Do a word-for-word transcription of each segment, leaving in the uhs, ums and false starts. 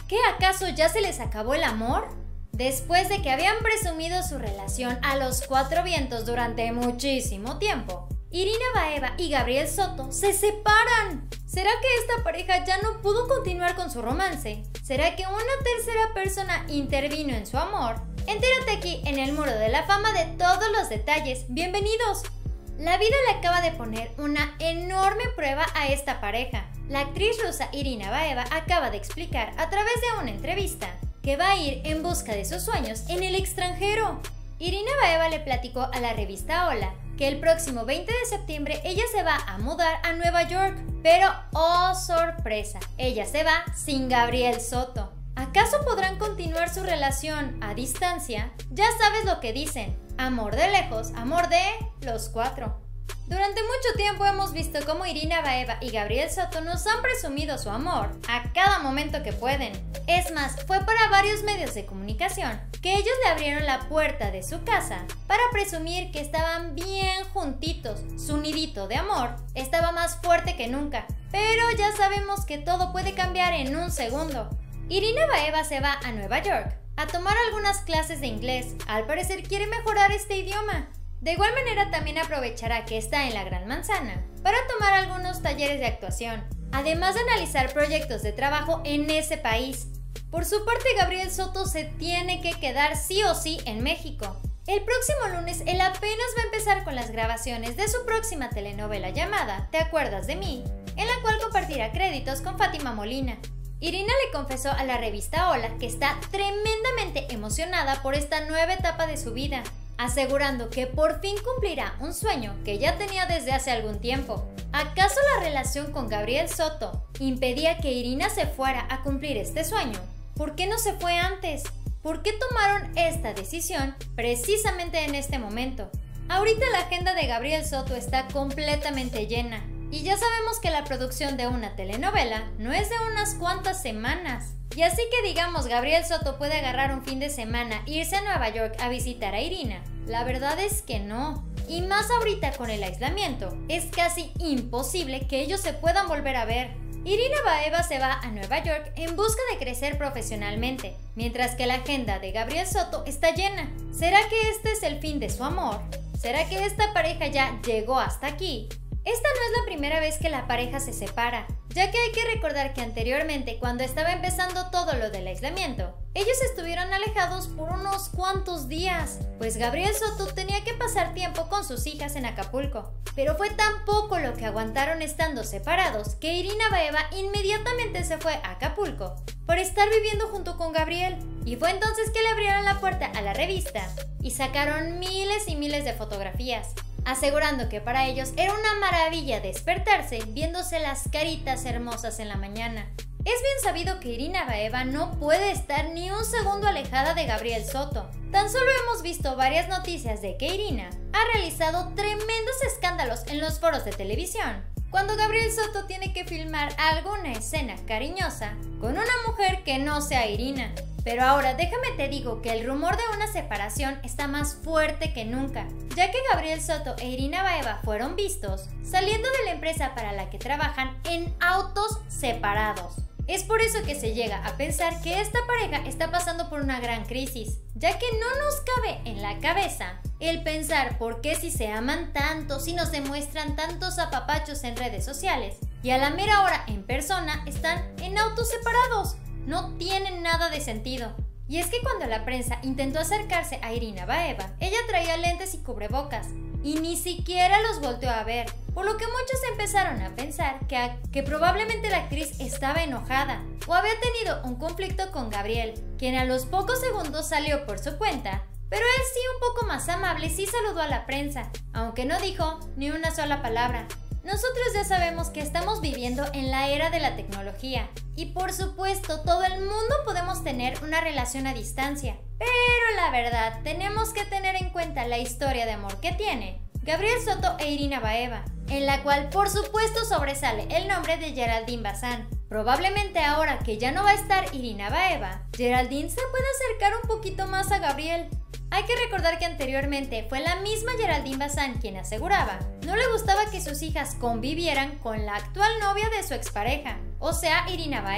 ¿Qué acaso ya se les acabó el amor? Después de que habían presumido su relación a los cuatro vientos durante muchísimo tiempo, Irina Baeva y Gabriel Soto se separan. ¿Será que esta pareja ya no pudo continuar con su romance? ¿Será que una tercera persona intervino en su amor? Entérate aquí en el Muro de la Fama de todos los detalles. ¡Bienvenidos! La vida le acaba de poner una enorme prueba a esta pareja. La actriz rusa Irina Baeva acaba de explicar a través de una entrevista que va a ir en busca de sus sueños en el extranjero. Irina Baeva le platicó a la revista Hola que el próximo veinte de septiembre ella se va a mudar a Nueva York. Pero, ¡oh sorpresa!, ella se va sin Gabriel Soto. ¿Acaso podrán continuar su relación a distancia? Ya sabes lo que dicen: amor de lejos, amor de los cuatro. Durante mucho tiempo hemos visto cómo Irina Baeva y Gabriel Soto nos han presumido su amor a cada momento que pueden. Es más, fue para varios medios de comunicación que ellos le abrieron la puerta de su casa para presumir que estaban bien juntitos. Su nidito de amor estaba más fuerte que nunca. Pero ya sabemos que todo puede cambiar en un segundo. Irina Baeva se va a Nueva York a tomar algunas clases de inglés. Al parecer quiere mejorar este idioma. De igual manera también aprovechará que está en la Gran Manzana para tomar algunos talleres de actuación, además de analizar proyectos de trabajo en ese país. Por su parte, Gabriel Soto se tiene que quedar sí o sí en México. El próximo lunes él apenas va a empezar con las grabaciones de su próxima telenovela llamada ¿Te acuerdas de mí?, en la cual compartirá créditos con Fátima Molina. Irina le confesó a la revista Hola que está tremendamente emocionada por esta nueva etapa de su vida, asegurando que por fin cumplirá un sueño que ya tenía desde hace algún tiempo. ¿Acaso la relación con Gabriel Soto impedía que Irina se fuera a cumplir este sueño? ¿Por qué no se fue antes? ¿Por qué tomaron esta decisión precisamente en este momento? Ahorita la agenda de Gabriel Soto está completamente llena, y ya sabemos que la producción de una telenovela no es de unas cuantas semanas. Y así que digamos Gabriel Soto puede agarrar un fin de semana e irse a Nueva York a visitar a Irina. La verdad es que no. Y más ahorita con el aislamiento, es casi imposible que ellos se puedan volver a ver. Irina Baeva se va a Nueva York en busca de crecer profesionalmente, mientras que la agenda de Gabriel Soto está llena. ¿Será que este es el fin de su amor? ¿Será que esta pareja ya llegó hasta aquí? Esta no es la primera vez que la pareja se separa, ya que hay que recordar que anteriormente, cuando estaba empezando todo lo del aislamiento, ellos estuvieron alejados por unos cuantos días, pues Gabriel Soto tenía que pasar tiempo con sus hijas en Acapulco. Pero fue tan poco lo que aguantaron estando separados que Irina Baeva inmediatamente se fue a Acapulco por estar viviendo junto con Gabriel. Y fue entonces que le abrieron la puerta a la revista y sacaron miles y miles de fotografías, asegurando que para ellos era una maravilla despertarse viéndose las caritas hermosas en la mañana. Es bien sabido que Irina Baeva no puede estar ni un segundo alejada de Gabriel Soto. Tan solo hemos visto varias noticias de que Irina ha realizado tremendos escándalos en los foros de televisión, cuando Gabriel Soto tiene que filmar alguna escena cariñosa con una mujer que no sea Irina. Pero ahora déjame te digo que el rumor de una separación está más fuerte que nunca, ya que Gabriel Soto e Irina Baeva fueron vistos saliendo de la empresa para la que trabajan en autos separados. Es por eso que se llega a pensar que esta pareja está pasando por una gran crisis, ya que no nos cabe en la cabeza el pensar por qué si se aman tanto, si nos demuestran tantos apapachos en redes sociales y a la mera hora en persona están en autos separados. No tienen nada de sentido. Y es que cuando la prensa intentó acercarse a Irina Baeva, ella traía lentes y cubrebocas, y ni siquiera los volteó a ver, por lo que muchos empezaron a pensar que, a, que probablemente la actriz estaba enojada o había tenido un conflicto con Gabriel, quien a los pocos segundos salió por su cuenta, pero él sí, un poco más amable, sí saludó a la prensa, aunque no dijo ni una sola palabra. Nosotros ya sabemos que estamos viviendo en la era de la tecnología y por supuesto todo el mundo podemos tener una relación a distancia, pero la verdad tenemos que tener en cuenta la historia de amor que tiene Gabriel Soto e Irina Baeva, en la cual por supuesto sobresale el nombre de Geraldine Bazán. Probablemente ahora que ya no va a estar Irina Baeva, Geraldine se puede acercar un poquito más a Gabriel. Hay que recordar que anteriormente fue la misma Geraldine Bazán quien aseguraba no le gustaba que sus hijas convivieran con la actual novia de su expareja, o sea, Irina Baeva.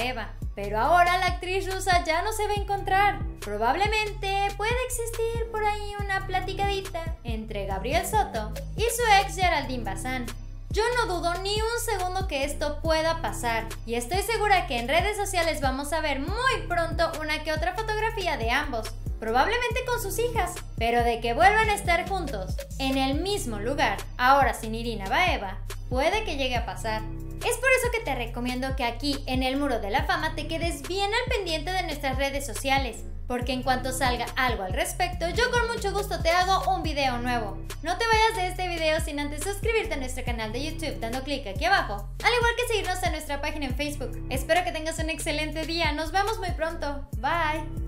Pero ahora la actriz rusa ya no se va a encontrar. Probablemente puede existir por ahí una platicadita entre Gabriel Soto y su ex Geraldine Bazán. Yo no dudo ni un segundo que esto pueda pasar, y estoy segura que en redes sociales vamos a ver muy pronto una que otra fotografía de ambos, probablemente con sus hijas, pero de que vuelvan a estar juntos en el mismo lugar, ahora sin Irina Baeva, puede que llegue a pasar. Es por eso que te recomiendo que aquí en el Muro de la Fama te quedes bien al pendiente de nuestras redes sociales, porque en cuanto salga algo al respecto, yo con mucho gusto te hago un video nuevo. No te vayas de este video sin antes suscribirte a nuestro canal de YouTube dando clic aquí abajo, al igual que seguirnos en nuestra página en Facebook. Espero que tengas un excelente día, nos vemos muy pronto, bye.